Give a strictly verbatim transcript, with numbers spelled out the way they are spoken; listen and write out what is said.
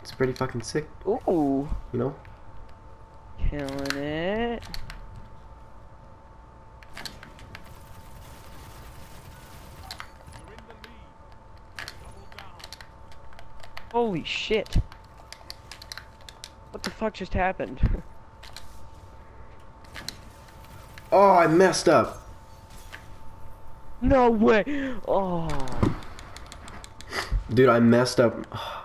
It's pretty fucking sick, Ooh. you know? Killing it. Holy shit. What the fuck just happened? Oh, I messed up. No way. Oh. Dude, I messed up.